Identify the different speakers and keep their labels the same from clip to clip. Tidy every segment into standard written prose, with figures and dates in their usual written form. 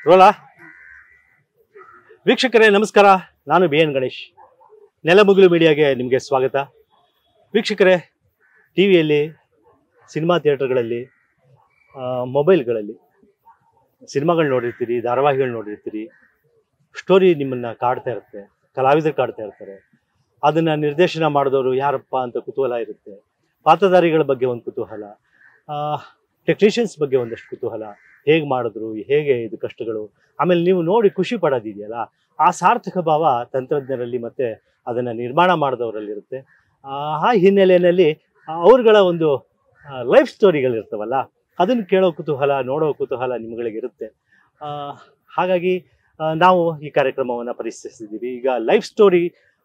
Speaker 1: ರೋಲಾ ವೀಕ್ಷಕರೇ ನಮಸ್ಕಾರ. ನಾನು BN ಗಣೇಶ್. ನೆಲಮುಗಿಲು ಮೀಡಿಯಾಗೆ ನಿಮಗೆ ಸ್ವಾಗತ. ವೀಕ್ಷಕರೇ, ಟಿವಿಯಲ್ಲಿ, ಸಿನಿಮಾ ಥಿಯೇಟರ್ಗಳಲ್ಲಿ, ಮೊಬೈಲ್ಗಳಲ್ಲಿ ಸಿನಿಮಾಗಳು ನೋಡಿರ್ತೀರಿ, ಧಾರಾವಾಹಿಗಳು ನೋಡಿರ್ತೀರಿ. ಸ್ಟೋರಿ ನಿಮ್ಮನ್ನು ಕಾಡ್ತಾ ಇರುತ್ತೆ, ಕಲಾವಿದರು ಕಾಡ್ತಾ ಇರ್ತಾರೆ. ಅದನ್ನು ನಿರ್ದೇಶನ ಮಾಡಿದವರು ಯಾರಪ್ಪ ಅಂತ ಕುತೂಹಲ ಇರುತ್ತೆ. ಪಾತ್ರಧಾರಿಗಳ ಬಗ್ಗೆ ಒಂದು ಕುತೂಹಲ, ಟೆಕ್ನಿಷಿಯನ್ಸ್ ಬಗ್ಗೆ ಒಂದಷ್ಟು ಕುತೂಹಲ, ಹೇಗೆ ಮಾಡಿದ್ರು, ಹೇಗೆ ಇದು ಕಷ್ಟಗಳು, ಆಮೇಲೆ ನೀವು ನೋಡಿ ಖುಷಿ ಪಡೋದಿದೆಯಲ್ಲ, ಆ ಸಾರ್ಥಕ ಭಾವ ತಂತ್ರಜ್ಞರಲ್ಲಿ ಮತ್ತು ಅದನ್ನು ನಿರ್ಮಾಣ ಮಾಡಿದವರಲ್ಲಿರುತ್ತೆ. ಆ ಹಿನ್ನೆಲೆಯಲ್ಲಿ ಅವ್ರಗಳ ಒಂದು ಲೈಫ್ ಸ್ಟೋರಿಗಳಿರ್ತವಲ್ಲ, ಅದನ್ನು ಕೇಳೋ ಕುತೂಹಲ, ನೋಡೋ ಕುತೂಹಲ ನಿಮ್ಗಳಿಗಿರುತ್ತೆ. ಹಾಗಾಗಿ ನಾವು ಈ ಕಾರ್ಯಕ್ರಮವನ್ನು ಪರಿಚಯಿಸಿದ್ದೀವಿ. ಈಗ ಲೈಫ್ ಸ್ಟೋರಿ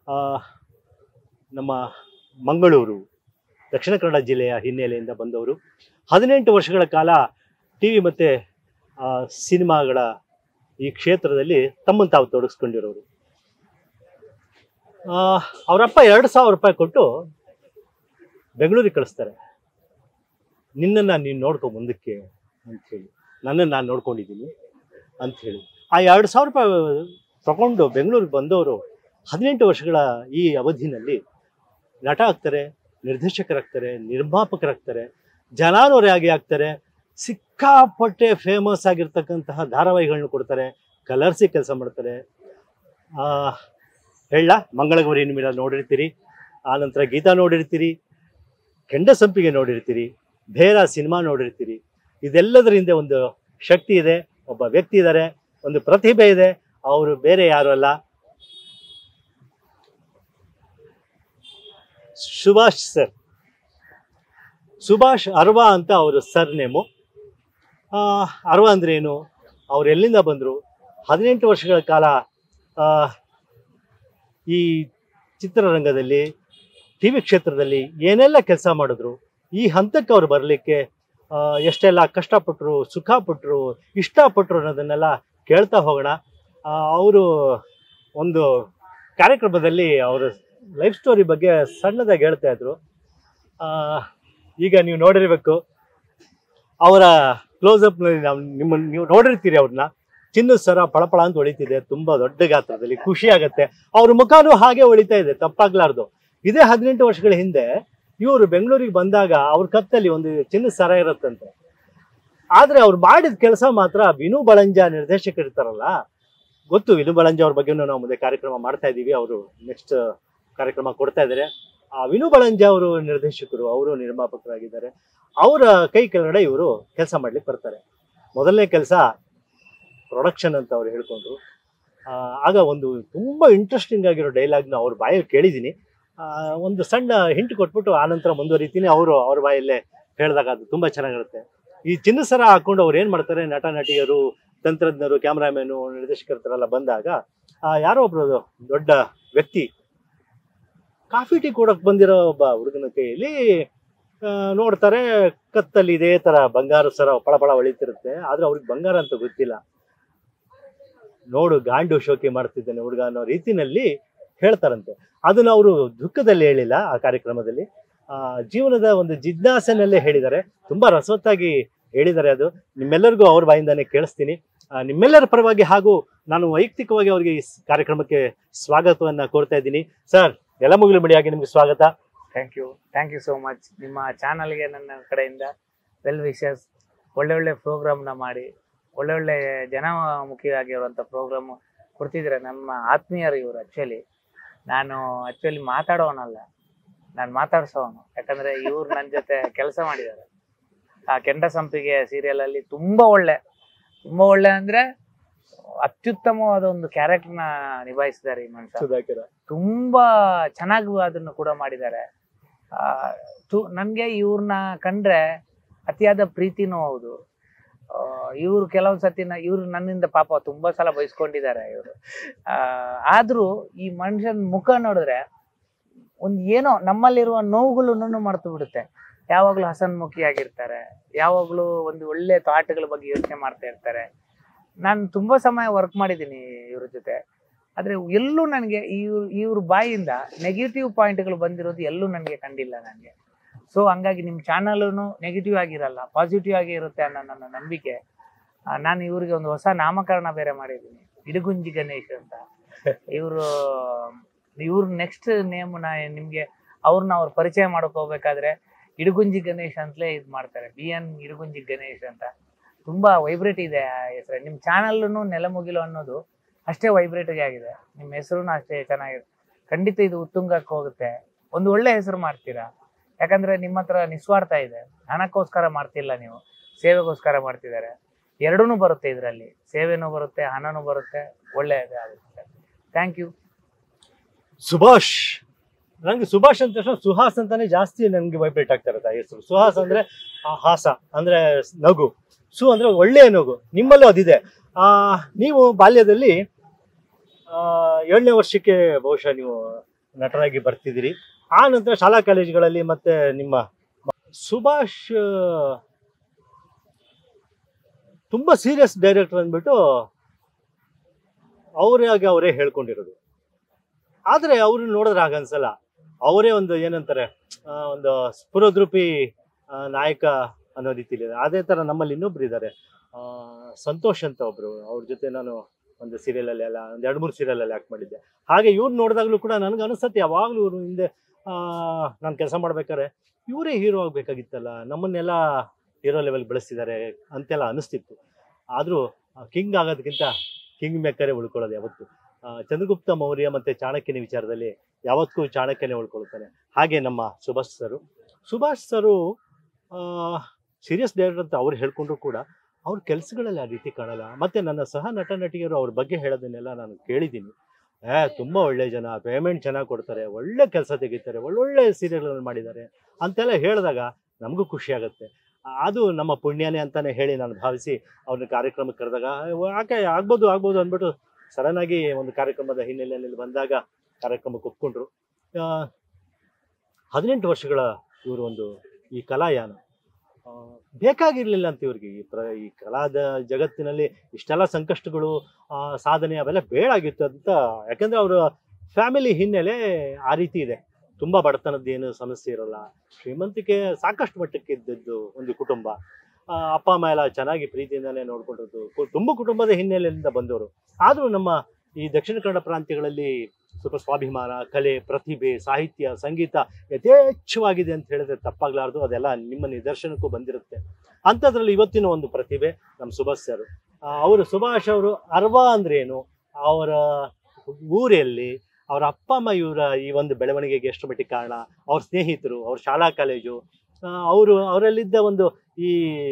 Speaker 1: ನಮ್ಮ ಮಂಗಳೂರು, ದಕ್ಷಿಣ ಕನ್ನಡ ಜಿಲ್ಲೆಯ ಹಿನ್ನೆಲೆಯಿಂದ ಬಂದವರು 18 ವರ್ಷಗಳ ಕಾಲ TV ಮತ್ತು ಸಿನಿಮಾಗಳ ಈ ಕ್ಷೇತ್ರದಲ್ಲಿ ತಮ್ಮನ್ನು ತಾವು ತೊಡಗಿಸ್ಕೊಂಡಿರೋರು. ಅವರಪ್ಪ 2,000 ರೂಪಾಯಿ ಕೊಟ್ಟು ಬೆಂಗಳೂರಿಗೆ ಕಳಿಸ್ತಾರೆ. ನಿನ್ನನ್ನು ನೀನು ನೋಡ್ಕೊ ಮುಂದಕ್ಕೆ ಅಂಥೇಳಿ, ನನ್ನನ್ನು ನಾನು ನೋಡ್ಕೊಂಡಿದ್ದೀನಿ ಅಂಥೇಳಿ. ಆ 2,000 ರೂಪಾಯಿ ತಗೊಂಡು ಬೆಂಗಳೂರಿಗೆ ಬಂದವರು 18 ವರ್ಷಗಳ ಈ ಅವಧಿನಲ್ಲಿ ನಟ ಆಗ್ತಾರೆ, ನಿರ್ದೇಶಕರಾಗ್ತಾರೆ, ನಿರ್ಮಾಪಕರಾಗ್ತಾರೆ, ಜನಾನುರಾಗಿ ಆಗ್ತಾರೆ, ಸಿಕ್ಕಾಪಟ್ಟೆ ಫೇಮಸ್ ಆಗಿರ್ತಕ್ಕಂತಹ ಧಾರಾವಾಹಿಗಳನ್ನ ಕೊಡ್ತಾರೆ, ಕಲರ್ಸಿ ಕೆಲಸ ಮಾಡ್ತಾರೆ. ಹೇಳ ಮಂಗಳಗೌರಿ ನಿಮಿರ ನೋಡಿರ್ತೀರಿ, ಆನಂತರ ಗೀತಾ ನೋಡಿರ್ತೀರಿ, ಕೆಂಡ ಸಂಪಿಗೆ ನೋಡಿರ್ತೀರಿ, ಬೇರ ಸಿನಿಮಾ ನೋಡಿರ್ತೀರಿ. ಇದೆಲ್ಲದರ ಹಿಂದೆ ಒಂದು ಶಕ್ತಿ ಇದೆ, ಒಬ್ಬ ವ್ಯಕ್ತಿ ಇದ್ದಾರೆ, ಒಂದು ಪ್ರತಿಭೆ ಇದೆ. ಅವರು ಬೇರೆ ಯಾರು ಅಲ್ಲ, ಸುಭಾಷ್ ಸರ್. ಸುಭಾಷ್ ಅರ್ವಾ ಅಂತ ಅವರು ಸರ್ ನೇಮು. ಅರ್ವಾ ಅಂದ್ರೆ ಏನು, ಅವ್ರು ಎಲ್ಲಿಂದ ಬಂದರು, 18 ವರ್ಷಗಳ ಕಾಲ ಈ ಚಿತ್ರರಂಗದಲ್ಲಿ, TV ಕ್ಷೇತ್ರದಲ್ಲಿ ಏನೆಲ್ಲ ಕೆಲಸ ಮಾಡಿದ್ರು, ಈ ಹಂತಕ್ಕೆ ಅವ್ರು ಬರಲಿಕ್ಕೆ ಎಷ್ಟೆಲ್ಲ ಕಷ್ಟಪಟ್ಟರು, ಸುಖಪಟ್ಟರು, ಇಷ್ಟಪಟ್ಟರು ಅನ್ನೋದನ್ನೆಲ್ಲ ಕೇಳ್ತಾ ಹೋಗೋಣ. ಅವರು ಒಂದು ಕಾರ್ಯಕ್ರಮದಲ್ಲಿ ಅವರ ಲೈಫ್ ಸ್ಟೋರಿ ಬಗ್ಗೆ ಸಣ್ಣದಾಗಿ ಹೇಳ್ತಾ ಇದ್ರು. ಈಗ ನೀವು ನೋಡಿರ್ಬೇಕು, ಅವರ ಕ್ಲೋಸಪ್ನಲ್ಲಿ ನೀವು ನೋಡಿರ್ತೀರಿ. ಅವ್ರನ್ನ ಚಿನ್ನದ ಸರ ಪಳಪಳ ಅಂತ ಹೊಳಿತಿದೆ, ತುಂಬ ದೊಡ್ಡ ಗಾತ್ರದಲ್ಲಿ, ಖುಷಿ ಆಗತ್ತೆ. ಅವ್ರ ಮುಖನೂ ಹಾಗೆ ಹೊಳಿತಾ ಇದೆ, ತಪ್ಪಾಗ್ಲಾರ್ದು. ಇದೇ 18 ವರ್ಷಗಳ ಹಿಂದೆ ಇವರು ಬೆಂಗಳೂರಿಗೆ ಬಂದಾಗ ಅವ್ರ ಕತ್ತಲ್ಲಿ ಒಂದು ಚಿನ್ನದ ಸರ ಇರುತ್ತಂತೆ. ಆದರೆ ಅವ್ರು ಮಾಡಿದ ಕೆಲಸ ಮಾತ್ರ, ವಿನು ಬಳಂಜ ನಿರ್ದೇಶಕರಿರ್ತಾರಲ್ಲ, ಗೊತ್ತು ವಿನು ಬಳಂಜ ಅವ್ರ ಬಗ್ಗೆನೂ ನಾವು ಮುಂದೆ ಕಾರ್ಯಕ್ರಮ ಮಾಡ್ತಾ ಇದ್ದೀವಿ. ಅವರು ನೆಕ್ಸ್ಟ್ ಕಾರ್ಯಕ್ರಮ ಕೊಡ್ತಾ ಇದ್ದಾರೆ. ವಿನು ಬಳಂಜ ಅವರು ನಿರ್ದೇಶಕರು, ಅವರು ನಿರ್ಮಾಪಕರಾಗಿದ್ದಾರೆ. ಅವರ ಕೈ ಕೆಳಗಡೆ ಇವರು ಕೆಲಸ ಮಾಡ್ಲಿಕ್ಕೆ ಬರ್ತಾರೆ. ಮೊದಲನೇ ಕೆಲಸ ಪ್ರೊಡಕ್ಷನ್ ಅಂತ ಅವ್ರು ಹೇಳ್ಕೊಂಡ್ರು. ಆಗ ಒಂದು ತುಂಬ ಇಂಟ್ರೆಸ್ಟಿಂಗ್ ಆಗಿರೋ ಡೈಲಾಗ್ನ ಅವ್ರ ಬಾಯಲ್ಲಿ ಕೇಳಿದ್ದೀನಿ. ಒಂದು ಸಣ್ಣ ಹಿಂಟ್ ಕೊಟ್ಬಿಟ್ಟು ಆನಂತರ ಮುಂದುವರಿತೀನಿ. ಅವ್ರ ಬಾಯಲ್ಲೇ ಹೇಳಿದಾಗ ಅದು ತುಂಬ ಚೆನ್ನಾಗಿರುತ್ತೆ. ಈ ಚಿನ್ನ ಸರ ಹಾಕೊಂಡು ಅವ್ರು ಏನು ಮಾಡ್ತಾರೆ, ನಟ ನಟಿಯರು, ತಂತ್ರಜ್ಞರು, ಕ್ಯಾಮ್ರಾಮ್ಯಾನು, ನಿರ್ದೇಶಕರೆಲ್ಲ ಬಂದಾಗ ಯಾರೋ ಒಬ್ರು ದೊಡ್ಡ ವ್ಯಕ್ತಿ ಕಾಫಿ ಟೀ ಕೊಡೋಕೆ ಬಂದಿರೋ ಒಬ್ಬ ಹುಡುಗನ ಕೈಯಲ್ಲಿ ನೋಡ್ತಾರೆ, ಕತ್ತಲ್ಲಿ ಇದೇ ಥರ ಬಂಗಾರ ಸರ ಪಳಪಳ ಹೊಳಿತಿರುತ್ತೆ. ಆದರೆ ಅವ್ರಿಗೆ ಬಂಗಾರ ಅಂತ ಗೊತ್ತಿಲ್ಲ. ನೋಡು ಗಾಂಡು ಶೋಕಿ ಮಾಡ್ತಿದ್ದಾನೆ ಹುಡುಗ ಅನ್ನೋ ರೀತಿನಲ್ಲಿ ಹೇಳ್ತಾರಂತೆ. ಅದನ್ನು ಅವರು ದುಃಖದಲ್ಲಿ ಹೇಳಿಲ್ಲ, ಆ ಕಾರ್ಯಕ್ರಮದಲ್ಲಿ ಜೀವನದ ಒಂದು ಜಿಜ್ಞಾಸೆನಲ್ಲೇ ಹೇಳಿದ್ದಾರೆ. ತುಂಬ ರಸವತ್ತಾಗಿ ಹೇಳಿದ್ದಾರೆ. ಅದು ನಿಮ್ಮೆಲ್ಲರಿಗೂ ಅವ್ರ ಬಾಯಿಂದಾನೇ ಕೇಳಿಸ್ತೀನಿ. ನಿಮ್ಮೆಲ್ಲರ ಪರವಾಗಿ ಹಾಗೂ ನಾನು ವೈಯಕ್ತಿಕವಾಗಿ ಅವರಿಗೆ ಈ ಕಾರ್ಯಕ್ರಮಕ್ಕೆ ಸ್ವಾಗತವನ್ನು ಕೋರ್ತಾ ಇದ್ದೀನಿ. ಸರ್, ನೆಲಮುಗಿಲು ಮೀಡಿಯಾಗೆ ನಿಮ್ಗೆ ಸ್ವಾಗತ.
Speaker 2: Thank you so much. ನಿಮ್ಮ ಚಾನಲ್ಗೆ ನನ್ನ ಕಡೆಯಿಂದ ವೆಲ್ ವಿಶಸ್. ಒಳ್ಳೆ ಪ್ರೋಗ್ರಾಮ್ನ ಮಾಡಿ, ಒಳ್ಳೆ ಜನಮುಖಿಯಾಗಿರುವಂಥ ಪ್ರೋಗ್ರಾಮ್ ಕೊಡ್ತಿದ್ರೆ ನಮ್ಮ ಆತ್ಮೀಯರು ಇವರು. ನಾನು ಮಾತಾಡೋನಲ್ಲ, ನಾನು ಮಾತಾಡ್ಸೋನು. ಯಾಕಂದರೆ ಇವ್ರು ನನ್ನ ಜೊತೆ ಕೆಲಸ ಮಾಡಿದ್ದಾರೆ. ಆ ಕೆಂಡ ಸಂಪಿಗೆ ಸೀರಿಯಲಲ್ಲಿ ತುಂಬ ಒಳ್ಳೆ ಅಂದರೆ ಅತ್ಯುತ್ತಮವಾದ ಒಂದು ಕ್ಯಾರೆಕ್ಟರ್ನ ನಿಭಾಯಿಸಿದ್ದಾರೆ ಈ ಮನುಷ್ಯ. ತುಂಬ ಚೆನ್ನಾಗಿ ಅದನ್ನು ಕೂಡ ಮಾಡಿದ್ದಾರೆ. ನನಗೆ ಇವ್ರನ್ನ ಕಂಡ್ರೆ ಅತಿಯಾದ ಪ್ರೀತಿನೂ ಹೌದು. ಇವ್ರು ಕೆಲವೊಂದು ಸತಿನ ಇವ್ರು ನನ್ನಿಂದ ಪಾಪ ತುಂಬ ಸಲ ಬಯಸ್ಕೊಂಡಿದ್ದಾರೆ ಇವರು. ಆದರೂ ಈ ಮನುಷ್ಯನ ಮುಖ ನೋಡಿದ್ರೆ ಒಂದು ಏನೋ ನಮ್ಮಲ್ಲಿರುವ ನೋವುಗಳನ್ನು ಮರೆತು ಬಿಡುತ್ತೆ. ಯಾವಾಗಲೂ ಹಸನ್ಮುಖಿಯಾಗಿರ್ತಾರೆ, ಯಾವಾಗಲೂ ಒಂದು ಒಳ್ಳೆ ಥಾಟ್ಗಳ ಬಗ್ಗೆ ಯೋಚನೆ ಮಾಡ್ತಾ ಇರ್ತಾರೆ. ನಾನು ತುಂಬ ಸಮಯ ವರ್ಕ್ ಮಾಡಿದ್ದೀನಿ ಇವ್ರ ಜೊತೆ. ಆದರೆ ಎಲ್ಲೂ ನನಗೆ ಇವ್ರ ಬಾಯಿಯಿಂದ ನೆಗೆಟಿವ್ ಪಾಯಿಂಟ್ಗಳು ಬಂದಿರೋದು ಎಲ್ಲೂ ನನಗೆ ಕಂಡಿಲ್ಲ ನನಗೆ. ಸೊ ಹಂಗಾಗಿ ನಿಮ್ಮ ಚಾನಲೂ ನೆಗೆಟಿವ್ ಆಗಿರಲ್ಲ, ಪಾಸಿಟಿವ್ ಆಗಿ ಇರುತ್ತೆ ಅನ್ನೋ ನನ್ನ ನಂಬಿಕೆ. ನಾನು ಇವ್ರಿಗೆ ಒಂದು ಹೊಸ ನಾಮಕರಣ ಬೇರೆ ಮಾಡಿದ್ದೀನಿ, ಇಡಗುಂಜಿ ಗಣೇಶ್ ಅಂತ. ಇವ್ರ ನೆಕ್ಸ್ಟ್ ನೇಮ್ ನಿಮ್ಗೆ ಅವ್ರ ಪರಿಚಯ ಹೋಗ್ಬೇಕಾದ್ರೆ ಇಡಗುಂಜಿ ಗಣೇಶ್ ಅಂತಲೇ ಇದು ಮಾಡ್ತಾರೆ, BN ಇಡಗುಂಜಿ ಗಣೇಶ್ ಅಂತ. ತುಂಬಾ ವೈಬ್ರೇಟ್ ಇದೆ ಆ ಹೆಸರು. ನಿಮ್ ಚಾನಲ್ನು ನೆಲಮುಗಿಲು ಅನ್ನೋದು ಅಷ್ಟೇ ವೈಬ್ರೇಟಿಗೆ ಆಗಿದೆ, ನಿಮ್ಮ ಹೆಸರು ಅಷ್ಟೇ ಚೆನ್ನಾಗಿದೆ. ಖಂಡಿತ ಇದು ಉತ್ತುಂಗಕ್ಕೆ ಹೋಗುತ್ತೆ. ಒಂದು ಒಳ್ಳೆ ಹೆಸರು ಮಾಡ್ತೀರಾ, ಯಾಕಂದ್ರೆ ನಿಮ್ಮ ಹತ್ರ ನಿಸ್ವಾರ್ಥ ಇದೆ, ಹಣಕ್ಕೋಸ್ಕರ ಮಾಡ್ತಿಲ್ಲ ನೀವು, ಸೇವೆಗೋಸ್ಕರ ಮಾಡ್ತಿದ್ದಾರೆ. ಎರಡೂ ಬರುತ್ತೆ ಇದರಲ್ಲಿ, ಸೇವೆನೂ ಬರುತ್ತೆ, ಹಣನೂ ಬರುತ್ತೆ, ಒಳ್ಳೆಯದೇ ಆಗುತ್ತೆ. Thank you.
Speaker 1: ಸುಭಾಷ್, ನಂಗೆ ಸುಭಾಷ್ ಅಂತ ತಕ್ಷಣ ಸುಹಾಸ್ ಅಂತಾನೆ ಜಾಸ್ತಿ ನನ್ಗೆ ವೈಬ್ರೇಟ್ ಆಗ್ತಾ ಇರುತ್ತೆ ಆ ಹೆಸರು. ಸುಹಾಸ್ ಅಂದ್ರೆ ಹಾಸ ಅಂದ್ರೆ ನಗು, ಸು ಅಂದ್ರೆ ಒಳ್ಳೆಯ ನಗು. ನಿಮ್ಮಲ್ಲೂ ಅದಿದೆ. ನೀವು ಬಾಲ್ಯದಲ್ಲಿ 7ನೇ ವರ್ಷಕ್ಕೆ ಬಹುಶಃ ನೀವು ನಟರಾಗಿ ಬರ್ತಿದ್ದೀರಿ. ಆ ನಂತರ ಶಾಲಾ ಕಾಲೇಜುಗಳಲ್ಲಿ ಮತ್ತೆ ನಿಮ್ಮ ಸುಭಾಷ್ ತುಂಬಾ ಸೀರಿಯಸ್ ಡೈರೆಕ್ಟರ್ ಅಂದ್ಬಿಟ್ಟು ಅವರೇ ಹೇಳ್ಕೊಂಡಿರೋದು. ಆದ್ರೆ ಅವ್ರನ್ನ ನೋಡಿದ್ರೆ ಹಾಗನ್ಸಲ್ಲ. ಅವರೇ ಒಂದು ಏನಂತಾರೆ, ಒಂದು ಸ್ಫುರದ್ರೂಪಿ ನಾಯಕ ಅನ್ನೋ ರೀತಿಲಿ. ಅದೇ ತರ ನಮ್ಮಲ್ಲಿ ಇನ್ನೊಬ್ರು ಇದ್ದಾರೆ, ಸಂತೋಷ್ ಅಂತ ಒಬ್ರು. ಅವ್ರ ಜೊತೆ ನಾನು ಒಂದು ಸೀರಿಯಲಲ್ಲಿ ಅಲ್ಲ, ಒಂದು 2-3 ಸೀರಿಯಲಲ್ಲಿ ಆಕ್ಟ್ ಮಾಡಿದ್ದೆ. ಹಾಗೆ ಇವ್ರು ನೋಡಿದಾಗ್ಲೂ ಕೂಡ ನನ್ಗೆ ಅನಿಸುತ್ತೆ, ಯಾವಾಗ್ಲೂ ಇವ್ರು ಹಿಂದೆ ನಾನು ಕೆಲಸ ಮಾಡ್ಬೇಕಾದ್ರೆ ಇವರೇ ಹೀರೋ ಆಗ್ಬೇಕಾಗಿತ್ತಲ್ಲ, ನಮ್ಮನ್ನೆಲ್ಲ ಹೀರೋ ಲೆವೆಲ್ ಬೆಳೆಸ್ತಿದ್ದಾರೆ ಅಂತೆಲ್ಲ ಅನಿಸ್ತಿತ್ತು. ಆದ್ರೂ ಕಿಂಗ್ ಆಗೋದಕ್ಕಿಂತ ಕಿಂಗ್ ಮೇಕರೇ ಉಳ್ಕೊಳ್ಳೋದು ಯಾವತ್ತು. ಚಂದ್ರಗುಪ್ತ ಮೌರ್ಯ ಮತ್ತೆ ಚಾಣಕ್ಯನ ವಿಚಾರದಲ್ಲಿ ಯಾವತ್ತೂ ಚಾಣಕ್ಯನೇ ಉಳ್ಕೊಳ್ತಾನೆ. ಹಾಗೆ ನಮ್ಮ ಸುಭಾಷ್ ಸರು ಸೀರಿಯಸ್ ಡೈರೆಕ್ಟರ್ ಅಂತ ಅವ್ರು ಹೇಳ್ಕೊಂಡ್ರು ಕೂಡ ಅವ್ರ ಕೆಲಸಗಳಲ್ಲಿ ಆ ರೀತಿ ಕಾಣಲ್ಲ. ಮತ್ತೆ ನನ್ನ ಸಹ ನಟ ನಟಿಯರು ಅವ್ರ ಬಗ್ಗೆ ಹೇಳೋದನ್ನೆಲ್ಲ ನಾನು ಕೇಳಿದ್ದೀನಿ. ತುಂಬಾ ಒಳ್ಳೆ ಜನ, ಪೇಮೆಂಟ್ ಚೆನ್ನಾಗಿ ಕೊಡ್ತಾರೆ, ಒಳ್ಳೆ ಕೆಲಸ ತೆಗಿತಾರೆ, ಒಳ್ಳೊಳ್ಳೆ ಸೀರಿಯಲ್ಗಳನ್ನು ಮಾಡಿದ್ದಾರೆ ಅಂತೆಲ್ಲ ಹೇಳಿದಾಗ ನಮಗೂ ಖುಷಿ ಆಗುತ್ತೆ. ಅದು ನಮ್ಮ ಪುಣ್ಯನೇ ಅಂತಾನೆ ಹೇಳಿ ನಾನು ಭಾವಿಸಿ ಅವ್ರನ್ನ ಕಾರ್ಯಕ್ರಮಕ್ಕೆ ಕರೆದಾಗ ಆಗ್ಬೋದು ಅಂದ್ಬಿಟ್ಟು ಸಡನ್ ಆಗಿ ಒಂದು ಕಾರ್ಯಕ್ರಮದ ಹಿನ್ನೆಲೆಯಲ್ಲಿ ಬಂದಾಗ ಕಾರ್ಯಕ್ರಮಕ್ಕೆ ಒಪ್ಕೊಂಡ್ರು. 18 ವರ್ಷಗಳ ಇವರು ಒಂದು ಈ ಕಲಾಯಾನ ಬೇಕಾಗಿರ್ಲಿಲ್ಲ ಅಂತ ಇವ್ರಿಗೆ. ಈ ಕಲಾದ ಜಗತ್ತಿನಲ್ಲಿ ಇಷ್ಟೆಲ್ಲ ಸಂಕಷ್ಟಗಳು, ಸಾಧನೆ ಅವೆಲ್ಲ ಬೇಡಾಗಿತ್ತು ಅಂತ. ಯಾಕಂದ್ರೆ ಅವರ ಫ್ಯಾಮಿಲಿ ಹಿನ್ನೆಲೆ ಆ ರೀತಿ ಇದೆ. ತುಂಬಾ ಬಡತನದ ಏನು ಸಮಸ್ಯೆ ಇರಲ್ಲ, ಶ್ರೀಮಂತಿಕೆ ಸಾಕಷ್ಟು ಮಟ್ಟಕ್ಕೆ ಇದ್ದದ್ದು ಒಂದು ಕುಟುಂಬ. ಅಪ್ಪ ಅಮ್ಮ ಎಲ್ಲ ಚೆನ್ನಾಗಿ ಪ್ರೀತಿಯಿಂದಾನೇ ನೋಡ್ಕೊಂಡಿರೋದು, ತುಂಬ ಕುಟುಂಬದ ಹಿನ್ನೆಲೆಯಿಂದ ಬಂದವರು. ಆದ್ರೂ ನಮ್ಮ ಈ ದಕ್ಷಿಣ ಕನ್ನಡ ಪ್ರಾಂತ್ಯಗಳಲ್ಲಿ ಸ್ವಲ್ಪ ಸ್ವಾಭಿಮಾನ, ಕಲೆ, ಪ್ರತಿಭೆ, ಸಾಹಿತ್ಯ, ಸಂಗೀತ ಯಥೇಚ್ಛವಾಗಿದೆ ಅಂತ ಹೇಳಿದ್ರೆ ತಪ್ಪಾಗ್ಲಾರ್ದು. ಅದೆಲ್ಲ ನಿಮ್ಮ ನಿದರ್ಶನಕ್ಕೂ ಬಂದಿರುತ್ತೆ. ಅಂಥದ್ರಲ್ಲಿ ಇವತ್ತಿನ ಒಂದು ಪ್ರತಿಭೆ ನಮ್ಮ ಸುಭಾಷ್ ಅವರು ಅರ್ವಾ ಅಂದ್ರೆ ಏನು, ಅವರ ಊರಲ್ಲಿ ಅವರ ಅಪ್ಪ ಅಮ್ಮ ಇವರ ಈ ಒಂದು ಬೆಳವಣಿಗೆಗೆ ಎಷ್ಟು ಮಟ್ಟಿಗೆ ಕಾರಣ, ಅವ್ರ ಸ್ನೇಹಿತರು, ಅವ್ರ ಶಾಲಾ ಕಾಲೇಜು, ಅವರಲ್ಲಿದ್ದ ಒಂದು ಈ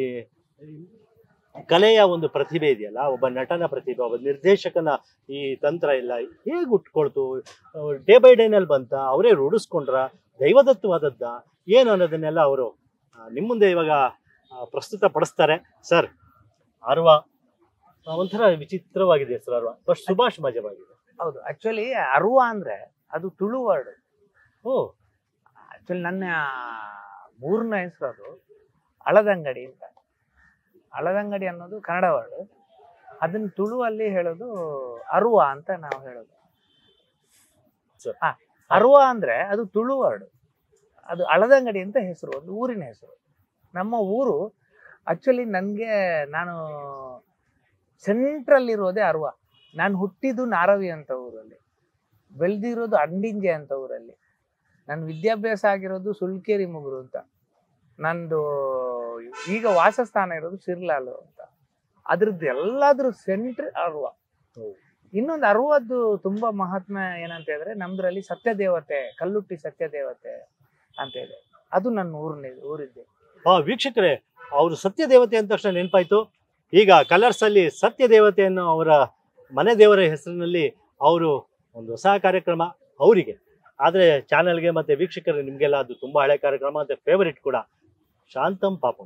Speaker 1: ಕಲೆಯ ಒಂದು ಪ್ರತಿಭೆ ಇದೆಯಲ್ಲ, ಒಬ್ಬ ನಟನ ಪ್ರತಿಭೆ, ಒಬ್ಬ ನಿರ್ದೇಶಕನ ಈ ತಂತ್ರ ಎಲ್ಲ ಹೇಗೆ ಉಟ್ಕೊಳ್ತು, ಡೇ ಬೈ ಡೇನಲ್ಲಿ ಬಂತ, ಅವರೇ ರೂಢಿಸ್ಕೊಂಡ್ರ, ದೈವದತ್ತವಾದದ್ದ ಏನು ಅನ್ನೋದನ್ನೆಲ್ಲ ಅವರು ನಿಮ್ಮ ಮುಂದೆ ಇವಾಗ ಪ್ರಸ್ತುತ ಪಡಿಸ್ತಾರೆ. ಸರ್, ಅರ್ವಾ ಒಂಥರ ವಿಚಿತ್ರವಾಗಿದೆ ಸರ್. ಅರ್ವಾ ಫಸ್ಟ್ ಸುಭಾಷ್ ಮಜವಾಗಿದೆ.
Speaker 2: ಹೌದು, ಆಕ್ಚುಲಿ ಅರ್ವಾ ಅಂದ್ರೆ ಅದು ತುಳು ವರ್ಡ್. ಆಕ್ಚುಲಿ ನನ್ನ ಊರಿನ ಹೆಸರು ಅದು ಹಳದಂಗಡಿ ಅಂತ. ಹಳದಂಗಡಿ ಅನ್ನೋದು ಕನ್ನಡ ವರ್ಡ್, ಅದನ್ನ ತುಳುವಲ್ಲಿ ಹೇಳೋದು ಅರ್ವಾ ಅಂತ ನಾವು ಹೇಳೋದು. ಅರ್ವಾ ಅಂದ್ರೆ ಅದು ತುಳು ವರ್ಡ್, ಅದು ಹಳದಂಗಡಿ ಅಂತ ಹೆಸರು, ಒಂದು ಊರಿನ ಹೆಸರು. ನಮ್ಮ ಊರು ಆಕ್ಚುಲಿ ನಾನು ಸೆಂಟ್ರಲ್ ಇರೋದೇ ಅರ್ವಾ. ನಾನು ಹುಟ್ಟಿದ್ದು ನಾರವಿ ಅಂತ ಊರಲ್ಲಿ, ಬೆಳೆದಿರೋದು ಅಂಡಿಂಜೆ ಅಂತ ಊರಲ್ಲಿ, ನನ್ನ ವಿದ್ಯಾಭ್ಯಾಸ ಆಗಿರೋದು ಸುಳ್ಕೇರಿ ಮುಗುರು ಅಂತ, ನಂದು ಈಗ ವಾಸಸ್ಥಾನ ಇರೋದು ಸಿರ್ಲಾಲು ಅಂತ. ಅದ್ರದ್ದು ಎಲ್ಲಾದ್ರೂ ಸೆಂಟ್ರ್ ಅರ್ವಾ. ಇನ್ನೊಂದು ಅರ್ವದ್ದು ತುಂಬಾ ಮಹಾತ್ಮ ಏನಂತ ಹೇಳಿದ್ರೆ, ನಮ್ದ್ರಲ್ಲಿ ಸತ್ಯದೇವತೆ, ಕಲ್ಲುಟ್ಟಿ ಸತ್ಯದೇವತೆ ಅಂತ ಇದೆ, ಅದು ನನ್ನ ಊರಿದ್ದೆ.
Speaker 1: ವೀಕ್ಷಕರೇ, ಅವರು ಸತ್ಯದೇವತೆ ಅಂತ ತಕ್ಷಣ ನೆನಪಾಯ್ತು. ಈಗ ಕಲರ್ಸ್ ಅಲ್ಲಿ ಸತ್ಯದೇವತೆಯನ್ನು ಅವರ ಮನೆ ದೇವರ ಹೆಸರಿನಲ್ಲಿ ಅವರು ಒಂದು ಹೊಸ ಕಾರ್ಯಕ್ರಮ ಅವರಿಗೆ. ಆದ್ರೆ ಚಾನೆಲ್ಗೆ ಮತ್ತೆ ವೀಕ್ಷಕರಿಗೆ ನಿಮ್ಗೆಲ್ಲ ಅದು ತುಂಬಾ ಹಳೆ ಕಾರ್ಯಕ್ರಮ ಮತ್ತೆ ಫೇವರಿಟ್ ಕೂಡ. ಶಾಂತಂ ಪಾಪಂ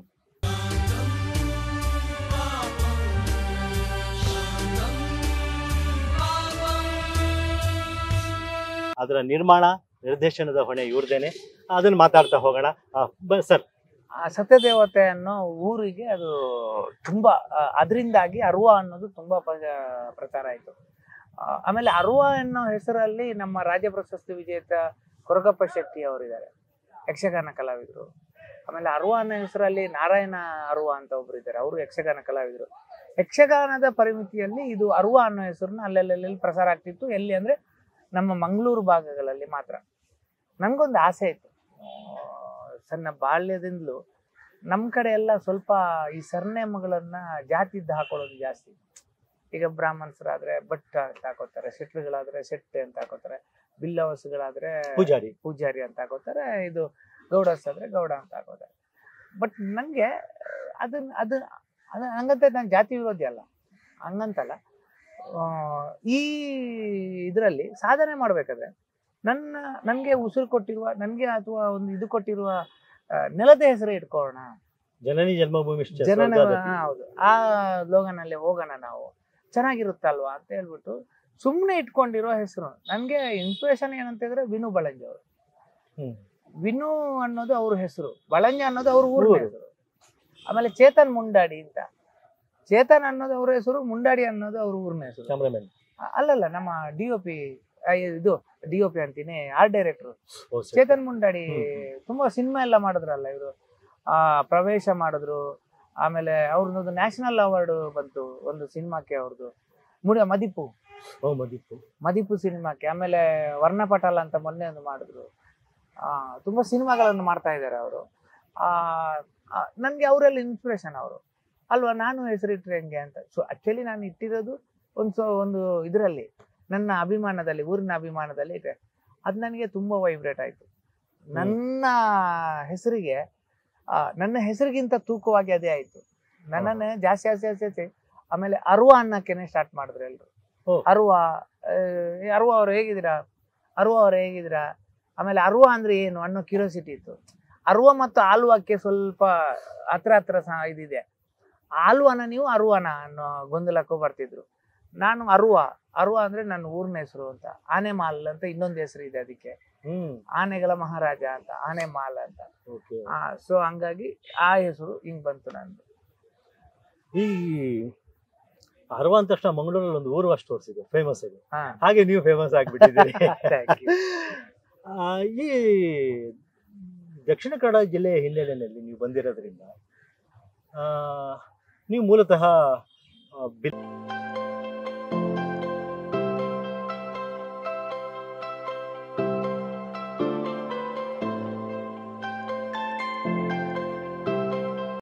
Speaker 1: ಅದರ ನಿರ್ಮಾಣ ನಿರ್ದೇಶನದ ಹೊಣೆ ಇವ್ರದೇನೆ. ಅದನ್ನ ಮಾತಾಡ್ತಾ ಹೋಗೋಣ ಸರ್.
Speaker 2: ಆ ಸತ್ಯದೇವತೆ ಅನ್ನೋ ಊರಿಗೆ ಅದು ತುಂಬಾ, ಅದರಿಂದಾಗಿ ಅರ್ವಾ ಅನ್ನೋದು ತುಂಬಾ ಪ್ರಚಾರ ಆಯ್ತು. ಆಮೇಲೆ ಅರ್ವಾ ಅನ್ನೋ ಹೆಸರಲ್ಲಿ ನಮ್ಮ ರಾಜ್ಯ ಪ್ರಶಸ್ತಿ ವಿಜೇತ ಕೊರಗಪ್ಪ ಶೆಟ್ಟಿ ಅವರಿದ್ದಾರೆ, ಯಕ್ಷಗಾನ ಕಲಾವಿದರು. ಆಮೇಲೆ ಅರ್ವಾ ಅನ್ನೋ ಹೆಸರಲ್ಲಿ ನಾರಾಯಣ ಅರ್ವಾ ಅಂತ ಒಬ್ರು ಇದ್ದಾರೆ, ಅವರು ಯಕ್ಷಗಾನ ಕಲಾವಿದರು. ಯಕ್ಷಗಾನದ ಪರಿಮಿತಿಯಲ್ಲಿ ಇದು ಅರುವ ಅನ್ನೋ ಹೆಸರನ್ನ ಅಲ್ಲೆಲ್ಲೆಲ್ಲಿ ಪ್ರಸಾರ ಆಗ್ತಿತ್ತು. ಎಲ್ಲಿ ಅಂದ್ರೆ ನಮ್ಮ ಮಂಗಳೂರು ಭಾಗಗಳಲ್ಲಿ ಮಾತ್ರ. ನಂಗೊಂದು ಆಸೆ ಇತ್ತು, ಸಣ್ಣ ಬಾಲ್ಯದಿಂದಲೂ ನಮ್ಮ ಕಡೆ ಎಲ್ಲ ಸ್ವಲ್ಪ ಈ ಸರ್ನೇಮಗಳನ್ನ ಜಾತಿದ್ದು ಹಾಕೊಳ್ಳೋದು ಜಾಸ್ತಿ. ಈಗ ಬ್ರಾಹ್ಮಣಸರಾದ್ರೆ ಭಟ್ ಅಂತ ಹಾಕೋತಾರೆ, ಶೆಟ್ರುಗಳಾದ್ರೆ ಶೆಟ್ಟೆ ಅಂತ ಹಾಕೋತಾರೆ, ಬಿಲ್ಲವಸುಗಳಾದ್ರೆ ಪೂಜಾರಿ ಅಂತ ಹಾಕೋತಾರೆ, ಇದು ಗೌಡಸ್ ಆದ್ರೆ ಗೌಡ ಅಂತ ಹಾಕೋತಾರೆ. ಬಟ್ ನಂಗೆ ಅದು ಹಂಗಂತ ನಾನು ಜಾತಿ ವಿರೋಧಿ ಅಲ್ಲ, ಹಂಗಂತಲ್ಲ. ಈ ಇದರಲ್ಲಿ ಸಾಧನೆ ಮಾಡ್ಬೇಕಾದ್ರೆ ನನ್ಗೆ ಉಸಿರು ಕೊಟ್ಟಿರುವ, ನನ್ಗೆ ಅಥವಾ ಒಂದು ಇದು ಕೊಟ್ಟಿರುವ ನೆಲದ ಹೆಸರೇ ಇಟ್ಕೊಳ್ಳೋಣ.
Speaker 1: ಜನನಿ ಜನ್ಮಭೂಮಿ
Speaker 2: ಹೌದು, ಆ ಲೋಗನಲ್ಲಿ ಹೋಗೋಣ ನಾವು, ಚೆನ್ನಾಗಿರುತ್ತಲ್ವಾ ಅಂತ ಹೇಳ್ಬಿಟ್ಟು ಸುಮ್ಮನೆ ಇಟ್ಕೊಂಡಿರೋ ಹೆಸರು. ನನ್ಗೆ ಇನ್ಸ್ಪಿರೇಷನ್ ಏನಂತ ಹೇಳಿದ್ರೆ ವಿನು ಬಳಂಜ ಅವರು. ವಿನು ಅನ್ನೋದು ಅವ್ರ ಹೆಸರು, ಬಳಂಜ ಅನ್ನೋದು ಅವ್ರ ಊರಿನ ಹೆಸರು. ಆಮೇಲೆ ಚೇತನ್ ಮುಂಡಾಡಿ ಅಂತ, ಚೇತನ್ ಅನ್ನೋದು ಅವ್ರ ಹೆಸರು, ಮುಂಡಾಡಿ ಅನ್ನೋದು ಅವ್ರ ಊರಿನ ಹೆಸರು. ಅಲ್ಲಲ್ಲ, ನಮ್ಮ DOP ಇದು DOP ಅಂತೀನಿ, ಆರ್ಟ್ ಡೈರೆಕ್ಟರ್ ಚೇತನ್ ಮುಂಡಾಡಿ. ತುಂಬಾ ಸಿನಿಮಾ ಎಲ್ಲ ಮಾಡಿದ್ರಲ್ಲ ಇವರು, ಪ್ರವೇಶ ಮಾಡಿದ್ರು. ಆಮೇಲೆ ಅವ್ರದ್ದು ನ್ಯಾಷನಲ್ ಅವಾರ್ಡ್ ಬಂತು ಒಂದು ಸಿನಿಮಾಕ್ಕೆ, ಅವ್ರದ್ದು ಮದಿಪು ಸಿನಿಮಾಕ್ಕೆ. ಆಮೇಲೆ ವರ್ಣಪಟಲ ಅಂತ ಮೊನ್ನೆ ಒಂದು ಮಾಡಿದ್ರು. ತುಂಬಾ ಸಿನಿಮಾಗಳನ್ನು ಮಾಡ್ತಾ ಇದ್ದಾರೆ ಅವರು. ನನ್ಗೆ ಅವರೆಲ್ಲ ಇನ್ಸ್ಪಿರೇಷನ್ ಅವರು ಅಲ್ವಾ. ನಾನು ಹೆಸರಿಟ್ರೆ ಹೆಂಗೆ ಅಂತ. ಸೊ ಆಕ್ಚುಲಿ ನಾನು ಇಟ್ಟಿರೋದು ಒಂದು ಇದರಲ್ಲಿ, ನನ್ನ ಅಭಿಮಾನದಲ್ಲಿ, ಊರಿನ ಅಭಿಮಾನದಲ್ಲಿ ಇದೆ. ಅದು ನನಗೆ ತುಂಬಾ ವೈಬ್ರೇಟ್ ಆಯ್ತು. ನನ್ನ ಹೆಸರಿಗಿಂತ ತೂಕವಾಗಿ ಅದೇ ಆಯ್ತು. ನನ್ನನ್ನೇ ಜಾಸ್ತಿ. ಆಮೇಲೆ ಅರುವ ಅನ್ನಕ್ಕೆನೆ ಸ್ಟಾರ್ಟ್ ಮಾಡಿದ್ರು ಎಲ್ರು. ಅರುವ ಅವ್ರು ಹೇಗಿದ್ದೀರಾ. ಆಮೇಲೆ ಅರುವ ಅಂದ್ರೆ ಏನು ಅನ್ನೋ ಕ್ಯೂರಿಯಾಸಿಟಿ ಇತ್ತು. ಅರುವ ಮತ್ತು ಆಲ್ವಾಕ್ಕೆ ಸ್ವಲ್ಪ ಹತ್ರ ಇದಿದೆ. ಆಲ್ವಾನ ನೀವು ಅರುವನ ಅನ್ನೋ ಗೊಂದಲಕ್ಕೂ ಬರ್ತಿದ್ರು. ನಾನು ಅರುವ ಅಂದ್ರೆ ನನ್ನ ಊರಿನ ಹೆಸರು ಅಂತ. ಆನೆಮಾಲ್ ಅಂತ ಇನ್ನೊಂದು ಹೆಸರು ಇದೆ ಅದಕ್ಕೆ, ಆನೆಗಳ ಮಹಾರಾಜ ಅಂತ, ಆನೆಮಾಲ್ ಅಂತ. ಸೊ ಹಂಗಾಗಿ ಆ ಹೆಸರು ಹಿಂಗ್ ಬಂತು ನಂದು.
Speaker 1: ಈ ಅರುವ ಅಂದ ತಕ್ಷಣ ಮಂಗಳೂರಲ್ಲಿ ಒಂದು ಊರ್ವ ಸ್ಟೋರ್ಸ್ ಇದೆ, ಫೇಮಸ್ ಇದೆ. ಹಾಗೆ ನೀವು ಫೇಮಸ್ ಆಗ್ಬಿಟ್ಟಿದ್ದೀರಿ. ಈ ದಕ್ಷಿಣ ಕನ್ನಡ ಜಿಲ್ಲೆಯ ಹಿನ್ನೆಲೆಯಲ್ಲಿ ನೀವು ಬಂದಿರೋದ್ರಿಂದ ನೀವು ಮೂಲತಃ